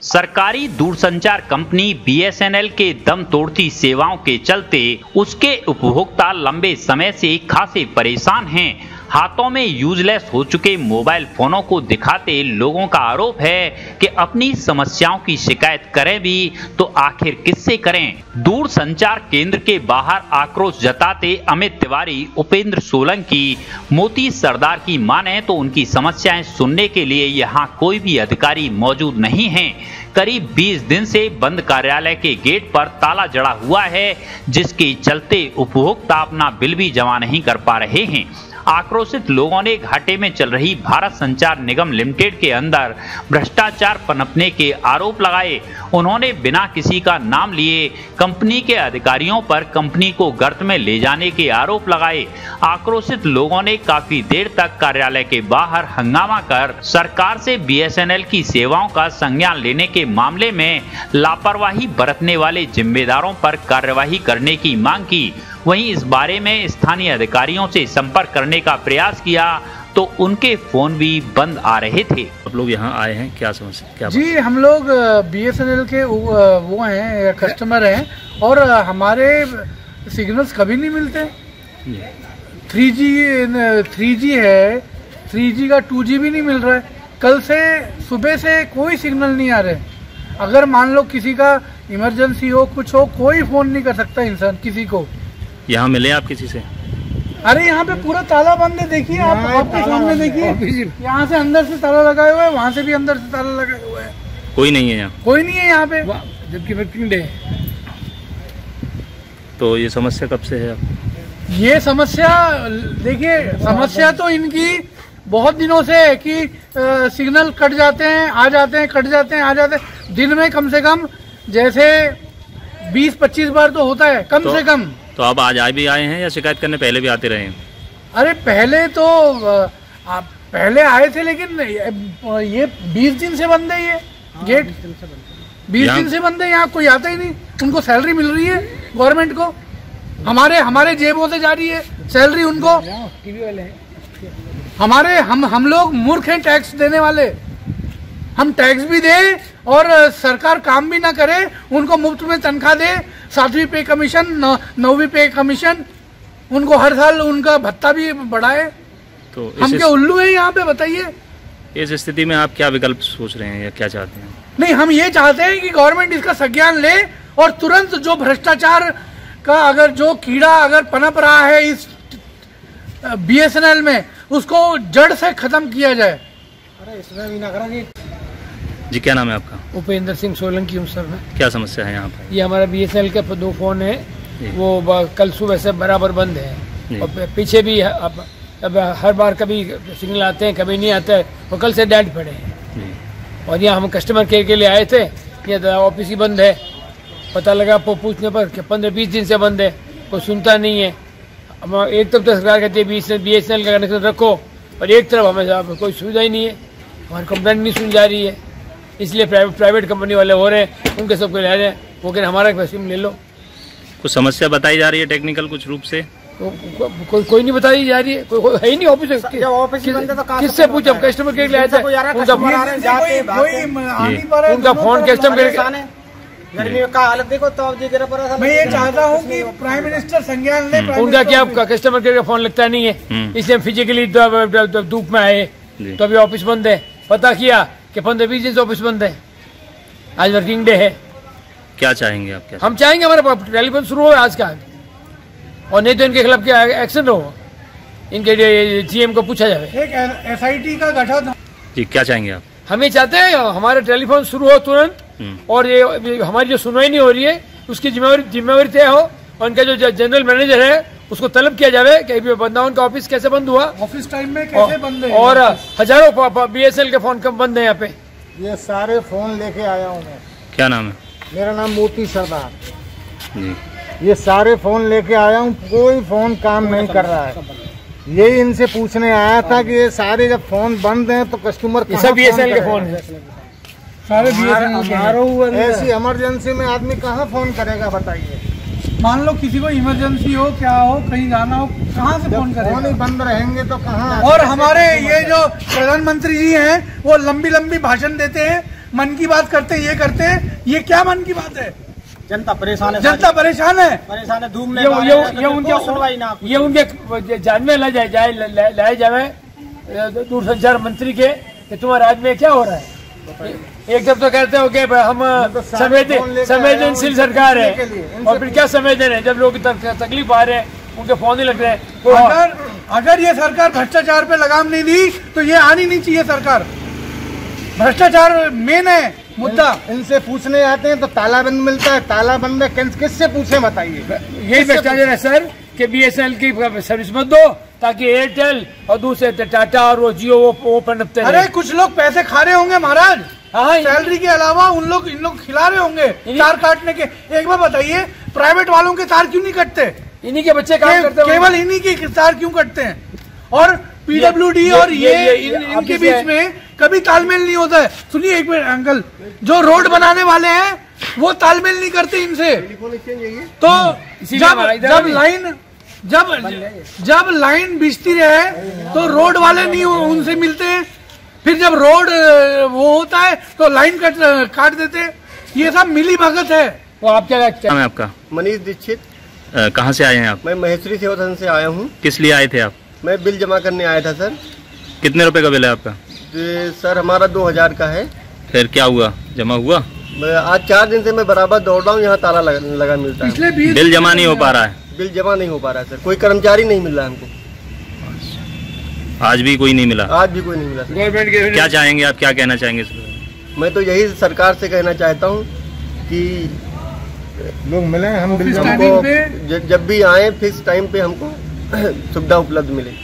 सरकारी दूरसंचार company BSNL के दम तोड़ती सेवाओं के चलते उसके उपभोक्ता लंबे समय से खासे परेशान हैं। हाथों में यूजलेस हो चुके मोबाइल फोनों को दिखाते लोगों का आरोप है कि अपनी समस्याओं की शिकायत करें भी तो आखिर किससे करें। दूर संचार केंद्र के बाहर आक्रोश जताते अमित तिवारी, उपेंद्र सोलंकी, मोती सरदार की माने तो उनकी समस्याएं सुनने के लिए यहाँ कोई भी अधिकारी मौजूद नहीं है। करीब 20 दिन से बंद कार्यालय के गेट पर ताला जड़ा हुआ है, जिसके चलते उपभोक्ता अपना बिल भी जमा नहीं कर पा रहे हैं। आक्रोशित लोगों ने घाटे में चल रही भारत संचार निगम लिमिटेड के अंदर भ्रष्टाचार पनपने के आरोप लगाए। उन्होंने बिना किसी का नाम लिए कंपनी के अधिकारियों पर कंपनी को गर्त में ले जाने के आरोप लगाए। आक्रोशित लोगों ने काफी देर तक कार्यालय के बाहर हंगामा कर सरकार से बीएसएनएल की सेवाओं का संज्ञान लेने के मामले में लापरवाही बरतने वाले जिम्मेदारों पर कार्यवाही करने की मांग की। वहीं इस बारे में स्थानीय अधिकारियों से संपर्क करने का प्रयास किया तो उनके फोन भी बंद आ रहे थे। आप लोग यहाँ आए हैं, क्या समस्या क्या? जी, हम लोग बीएसएनएल के वो हैं, कस्टमर हैं और हमारे सिग्नल्स कभी नहीं मिलते। 3G है, 3G का 2G भी नहीं मिल रहा है। कल से सुबह से कोई सिग्नल नहीं आ रहे। अगर मान लो किसी का इमरजेंसी हो, कुछ हो, कोई फोन नहीं कर सकता इंसान किसी को। यहाँ मिले आप किसी से? अरे यहाँ पे पूरा ताला बंद है, देखिए आप आपके सामने देखिए, यहाँ से अंदर से ताला लगाए हुए है, वहाँ से भी अंदर से ताला लगाए हुए है। कोई नहीं है यहाँ? कोई नहीं है यहाँ पे, जबकि वर्किंग डे। तो ये समस्या कब से है आप? ये समस्या देखिए, समस्या तो इनकी बहुत दिनों से है कि सिग्नल कट जाते हैं, आ जाते हैं, कट जाते हैं, आ जाते हैं। दिन में कम से कम जैसे 20-25 बार तो होता है कम से कम। तो आप आज भी आए हैं या शिकायत करने पहले भी आते रहे हैं? अरे पहले तो पहले आए थे, लेकिन ये 20 दिन से बंद है, ये गेट 20 दिन से बंद है। यहाँ कोई आता ही नहीं। उनको सैलरी मिल रही है गवर्नमेंट को, हमारे जेबों से जा रही है सैलरी उनको। हम लोग मूर्ख हैं टैक्स देने वाले। हम टैक्स भी दे और सरकार काम भी ना करे, उनको मुफ्त में तनख्वाह दे, 7वीं पे कमीशन, 9वीं पे कमीशन, उनको हर साल उनका भत्ता भी बढ़ाए। तो हम क्या उल्लू हैं यहाँ पे, बताइए। इस स्थिति में आप क्या विकल्प सोच रहे हैं या क्या चाहते हैं? नहीं, हम ये चाहते हैं कि गवर्नमेंट इसका संज्ञान ले और तुरंत जो भ्रष्टाचार का अगर जो कीड़ा अगर पनप रहा है इस बीएसएनएल में, उसको जड़ से खत्म किया जाए। अरे इसमें भी ना करेंगे। जी, क्या नाम है आपका? उपेंद्र सिंह सोलंकी हूँ सर मैं। क्या समस्या है यहाँ पर? ये हमारा बीएसएनएल के 2 फोन है, वो कल सुबह से बराबर बंद है और पीछे भी अब हर बार कभी सिग्नल आते हैं, कभी नहीं आता है, और कल से डेड पड़े हैं। और यहाँ हम कस्टमर केयर के लिए आए थे, ये ऑफिस ही बंद है। पता लगा पूछने पर 15-20 दिन से बंद है, कोई सुनता नहीं है। अब एक तरफ तो सरकार कहती है बीएसएनएल का कनेक्शन रखो, और एक तरफ हमें कोई सुविधा ही नहीं है, हमारी कंप्लेंट नहीं सुन जा रही है। इसलिए प्राइवेट कंपनी वाले हो रहे हैं, उनके सबको ले रहे हैं, वो कह हमारा सिम ले लो। कुछ समस्या बताई जा रही है टेक्निकल कुछ रूप से? कोई नहीं बताई जा रही है, कोई है ही नहीं ऑफिस। किससे पूछा? कस्टमर केयर ले आए थे, उनका फोन कस्टमर केयर। गर्मी का हालत देखो तो अब गिरा पड़ा। मैं ये चाहता हूँ कि प्राइम मिनिस्टर संज्ञान ले। उनका क्या कस्टमर केयर का फोन लगता नहीं है, इसलिए फिजिकली धूप में आए तो अभी ऑफिस बंद है। पता किया कि 15-20 दिन से ऑफिस बंद है, आज वर्किंग डे है। क्या चाहेंगे आप? क्या हम चाहेंगे हमारा टेलीफोन शुरू हो आज का, और नहीं तो इनके खिलाफ क्या एक्शन हो, इनके जीएम को पूछा जाए। एक एसआईटी का गठन। जी, क्या चाहेंगे आप? हम ये चाहते हैं हमारे टेलीफोन शुरू हो तुरंत, और ये हमारी जो सुनवाई नहीं हो रही है उसकी जिम्मेवारी तय हो, और इनका जो जनरल मैनेजर है उसको तलब किया जाए कि बंदा उनका ऑफिस कैसे बंद हुआ, ऑफिस टाइम में कैसे बंद है, और हजारों बीएसएनएल के फोन कब बंद है यहाँ पे। ये सारे फोन लेके आया हूँ मैं। क्या नाम है? मेरा नाम मोती सरदार जी। ये सारे फोन लेके आया हूँ, कोई फोन काम नहीं कर रहा है। यही इनसे पूछने आया था कि ये सारे जब फोन बंद हैं तो कस्टमर बीएसएनएल के फोन है, सारे बीएसएनएल। ऐसी इमरजेंसी में आदमी कहाँ फोन करेगा बताइए। मान लो किसी को इमरजेंसी हो, क्या हो, कहीं जाना हो, कहाँ से फोन करेगा? फोन ही बंद रहेंगे तो कहाँ। और हमारे ये जो प्रधानमंत्री जी हैं वो लंबी लंबी भाषण देते हैं, मन की बात करते हैं, ये करते हैं, ये क्या मन की बात है? जनता परेशान है, जनता परेशान है, धूम में। ये उनके जान में लाए जाए दूरसंचार मंत्री के कि तुम्हारे राज्य में क्या हो रहा है। एक जब तो कहते हो कि हम संवेदनशील सरकार है, और फिर क्या संवेदन है जब लोग तकलीफ आ रहे हैं, उनके फोन ही लग रहे हैं। अगर ये सरकार भ्रष्टाचार पे लगाम नहीं दी तो ये आनी नहीं चाहिए सरकार। भ्रष्टाचार मेन है मुद्दा। इनसे पूछने आते हैं तो तालाबंद मिलता है, तालाबंद किससे पूछे बताइए। यही भ्रष्टाचार है सर कि BSNL की सर्विस मत दो ताकि एयरटेल और दूसरे टाटा और वो जियो वो पनपते हैं। अरे कुछ लोग पैसे खा रहे होंगे महाराज, सैलरी के अलावा इन लोग खिला रहे होंगे तार काटने के। एक बार बताइए, प्राइवेट वालों के तार क्यों नहीं कटते? इन्हीं के बच्चे काम करते हैं, केवल इन्हीं के तार क्यों कटते हैं? और PWD और इनके बीच में कभी तालमेल नहीं होता है। सुनिए एक मिनट अंकल, जो रोड बनाने वाले हैं वो तालमेल नहीं करते इनसे। तो जब लाइन बिछती रहे तो रोड वाले नहीं उनसे मिलते हैं, फिर जब रोड वो होता है तो लाइन काट देते हैं। ये सब मिली भगत है। वो आप क्या नाम है आपका? मनीष दीक्षित। कहाँ से आए हैं आप? मैं महेश्वरी सेवा सदन से आया हूँ। किस लिए आए थे आप? मैं बिल जमा करने आया था सर। कितने रुपए का बिल है आपका? सर हमारा 2000 का है। फिर क्या हुआ, जमा हुआ? आज 4 दिन से मैं बराबर दौड़ रहा हूँ, यहाँ ताला लगा मिलता है। बिल जमा नहीं हो पा रहा है? बिल जमा नहीं हो पा रहा है सर, कोई कर्मचारी नहीं मिल रहा हमको। आज भी कोई नहीं मिला? आज भी कोई नहीं मिला सर। गवर्नमेंट के क्या चाहेंगे आप, क्या कहना चाहेंगे इस पर? मैं तो यही सरकार से कहना चाहता हूँ कि लोग मिले, हम जब भी आए फिक्स टाइम पे हमको सुविधा उपलब्ध मिले।